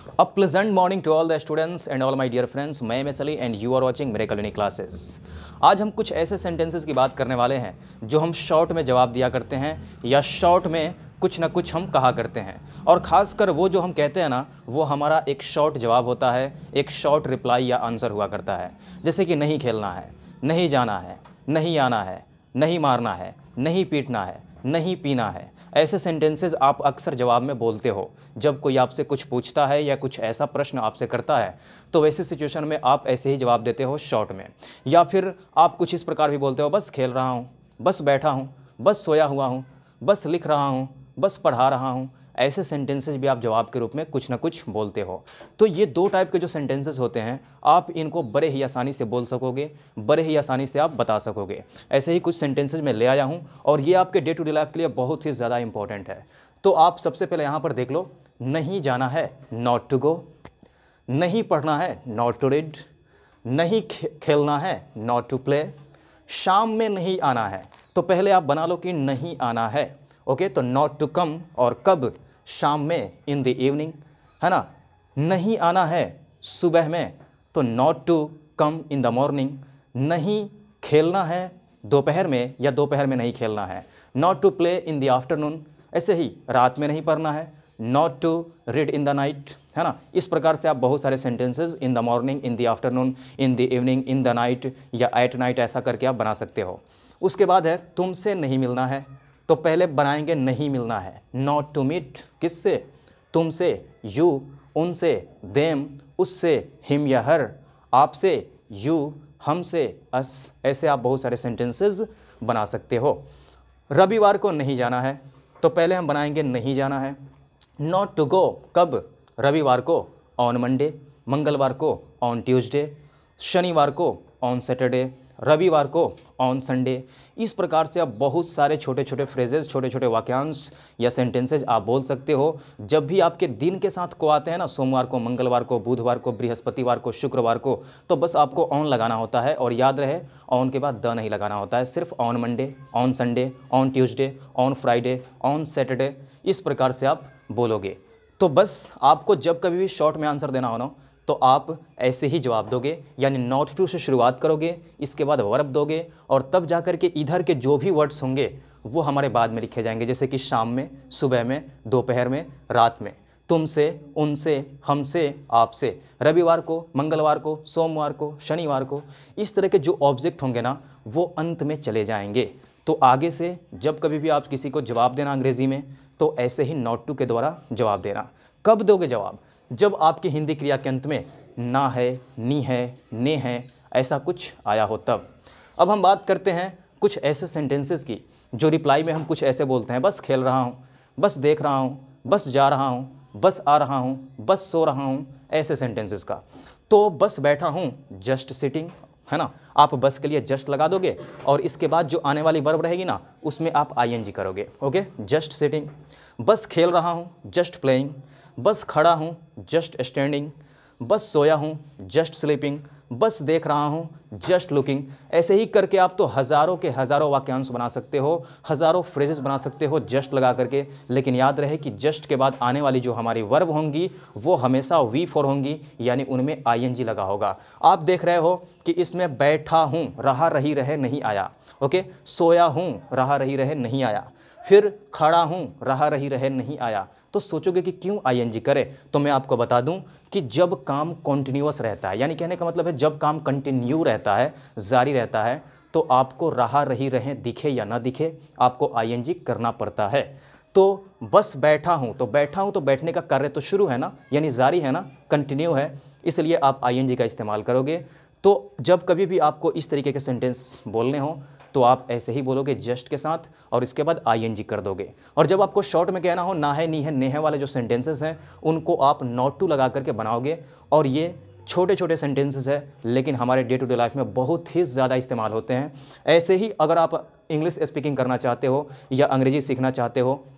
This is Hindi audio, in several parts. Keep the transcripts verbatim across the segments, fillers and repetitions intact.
A pleasant morning to all the students and all my dear friends. मैं M S Ali and you are watching मेरे कॉलोनी क्लासेस। आज हम कुछ ऐसे सेंटेंसेस की बात करने वाले हैं जो हम शॉर्ट में जवाब दिया करते हैं या शॉर्ट में कुछ ना कुछ हम कहा करते हैं, और ख़ासकर वो जो हम कहते हैं ना, वो हमारा एक शॉर्ट जवाब होता है, एक शॉर्ट रिप्लाई या आंसर हुआ करता है। जैसे कि नहीं खेलना है, नहीं जाना है, नहीं आना है, नहीं मारना है, नहीं पीटना है, नहीं पीना है। ऐसे सेंटेंसेस आप अक्सर जवाब में बोलते हो जब कोई आपसे कुछ पूछता है या कुछ ऐसा प्रश्न आपसे करता है, तो वैसे सिचुएशन में आप ऐसे ही जवाब देते हो शॉर्ट में। या फिर आप कुछ इस प्रकार भी बोलते हो, बस खेल रहा हूँ, बस बैठा हूँ, बस सोया हुआ हूँ, बस लिख रहा हूँ, बस पढ़ा रहा हूँ। ऐसे सेंटेंसेस भी आप जवाब के रूप में कुछ ना कुछ बोलते हो। तो ये दो टाइप के जो सेंटेंसेस होते हैं, आप इनको बड़े ही आसानी से बोल सकोगे, बड़े ही आसानी से आप बता सकोगे। ऐसे ही कुछ सेंटेंसेस मैं ले आया हूँ और ये आपके डे टू डे लाइफ के लिए बहुत ही ज़्यादा इंपॉर्टेंट है। तो आप सबसे पहले यहाँ पर देख लो, नहीं जाना है, नॉट टू गो। नहीं पढ़ना है, नॉट टू रीड। नहीं खेलना है, नॉट टू प्ले। शाम में नहीं आना है, तो पहले आप बना लो कि नहीं आना है, ओके। तो नॉट टू कम, और कब? शाम में, इन द इवनिंग, है ना। नहीं आना है सुबह में, तो not to come in the morning. नहीं खेलना है दोपहर में, या दोपहर में नहीं खेलना है, not to play in the afternoon. ऐसे ही रात में नहीं पढ़ना है, not to read in the night, है ना। इस प्रकार से आप बहुत सारे sentences in the morning, in the afternoon, in the evening, in the night या एट नाइट ऐसा करके आप बना सकते हो। उसके बाद है तुमसे नहीं मिलना है, तो पहले बनाएंगे नहीं मिलना है, नॉट टू मीट। किससे? तुमसे, यू, उनसे, देम, उससे, हिम या हर, आपसे, यू, हमसे, अस। ऐसे आप बहुत सारे सेंटेंसेस बना सकते हो। रविवार को नहीं जाना है, तो पहले हम बनाएंगे नहीं जाना है, नॉट टू गो। कब? रविवार को, ऑन मंडे। मंगलवार को, ऑन ट्यूसडे। शनिवार को, ऑन सैटरडे। रविवार को, ऑन संडे। इस प्रकार से आप बहुत सारे छोटे छोटे फ्रेजेस, छोटे छोटे वाक्यांश या सेंटेंसेज आप बोल सकते हो। जब भी आपके दिन के साथ को आते हैं ना, सोमवार को, मंगलवार को, बुधवार को, बृहस्पतिवार को, शुक्रवार को, तो बस आपको ऑन लगाना होता है। और याद रहे, ऑन के बाद द नहीं लगाना होता है, सिर्फ on Monday, on Sunday, on Tuesday, on Friday, on Saturday. इस प्रकार से आप बोलोगे। तो बस आपको जब कभी भी शॉर्ट में आंसर देना हो ना, तो आप ऐसे ही जवाब दोगे, यानी नॉट टू से शुरुआत करोगे, इसके बाद वर्ब दोगे, और तब जाकर के इधर के जो भी वर्ड्स होंगे वो हमारे बाद में लिखे जाएंगे। जैसे कि शाम में, सुबह में, दोपहर में, रात में, तुमसे, उनसे, हमसे, आपसे, रविवार को, मंगलवार को, सोमवार को, शनिवार को। इस तरह के जो ऑब्जेक्ट होंगे ना, वो अंत में चले जाएंगे। तो आगे से जब कभी भी आप किसी को जवाब देना अंग्रेज़ी में, तो ऐसे ही नॉट टू के द्वारा जवाब देना। कब दोगे जवाब? जब आपकी हिंदी क्रिया के अंत में ना है, नी है, ने है, ऐसा कुछ आया हो तब। अब हम बात करते हैं कुछ ऐसे सेंटेंसेस की जो रिप्लाई में हम कुछ ऐसे बोलते हैं, बस खेल रहा हूँ, बस देख रहा हूँ, बस जा रहा हूँ, बस आ रहा हूँ, बस सो रहा हूँ। ऐसे सेंटेंसेस का। तो बस बैठा हूँ, जस्ट सिटिंग, है ना। आप बस के लिए जस्ट लगा दोगे, और इसके बाद जो आने वाली वर्ब रहेगी ना, उसमें आप आई एन जी करोगे, ओके, जस्ट सिटिंग। बस खेल रहा हूँ, जस्ट प्लेइंग। बस खड़ा हूँ, जस्ट स्टैंडिंग। बस सोया हूँ, जस्ट स्लीपिंग। बस देख रहा हूँ, जस्ट लुकिंग। ऐसे ही करके आप तो हज़ारों के हज़ारों वाक्यांश बना सकते हो, हज़ारों फ्रेजेस बना सकते हो जस्ट लगा करके। लेकिन याद रहे कि जस्ट के बाद आने वाली जो हमारी वर्ब होंगी वो हमेशा वी फोर होंगी, यानी उनमें आई एन जी लगा होगा। आप देख रहे हो कि इसमें बैठा हूँ, रहा रही रहे नहीं आया, ओके। सोया हूँ, रहा रही रहे नहीं आया। फिर खड़ा हूँ, रहा रही रहे नहीं आया। तो सोचोगे कि क्यों आई एन जी करे, तो मैं आपको बता दूं कि जब काम कॉन्टिन्यूअस रहता है, यानी कहने का मतलब है जब काम कंटिन्यू रहता है, जारी रहता है, तो आपको रहा रही रहे दिखे या ना दिखे, आपको आई एन जी करना पड़ता है। तो बस बैठा हूँ, तो बैठा हूँ तो बैठने का कार्य तो शुरू है ना, यानी जारी है ना, कंटिन्यू है, इसलिए आप आई एन जी का इस्तेमाल करोगे। तो जब कभी भी आपको इस तरीके के सेंटेंस बोलने हो, तो आप ऐसे ही बोलोगे जस्ट के साथ, और इसके बाद आई एन जी कर दोगे। और जब आपको शॉर्ट में कहना हो, ना है, नी है, ने है वाले जो सेंटेंसेस हैं, उनको आप नॉट टू लगा करके बनाओगे। और ये छोटे छोटे सेंटेंसेस है, लेकिन हमारे डे टू डे लाइफ में बहुत ही ज़्यादा इस्तेमाल होते हैं। ऐसे ही अगर आप इंग्लिश स्पीकिंग करना चाहते हो या अंग्रेजी सीखना चाहते हो,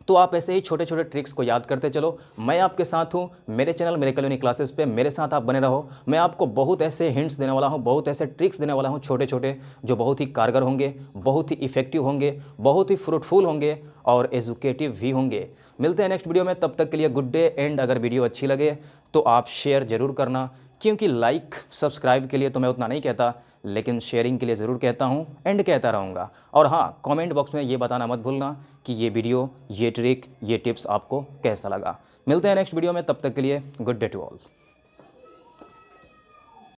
तो आप ऐसे ही छोटे छोटे ट्रिक्स को याद करते चलो। मैं आपके साथ हूँ, मेरे चैनल मिरेकल यूनिक क्लासेस पे मेरे साथ आप बने रहो। मैं आपको बहुत ऐसे हिंट्स देने वाला हूँ, बहुत ऐसे ट्रिक्स देने वाला हूँ छोटे छोटे, जो बहुत ही कारगर होंगे, बहुत ही इफेक्टिव होंगे, बहुत ही फ्रूटफुल होंगे और एजुकेटिव भी होंगे। मिलते हैं नेक्स्ट वीडियो में, तब तक के लिए गुड डे। एंड अगर वीडियो अच्छी लगे तो आप शेयर ज़रूर करना, क्योंकि लाइक सब्सक्राइब के लिए तो मैं उतना नहीं कहता, लेकिन शेयरिंग के लिए ज़रूर कहता हूँ एंड कहता रहूँगा। और हाँ, कमेंट बॉक्स में ये बताना मत भूलना कि ये वीडियो, ये ट्रिक, ये टिप्स आपको कैसा लगा। मिलते हैं नेक्स्ट वीडियो में, तब तक के लिए गुड डे टू ऑल।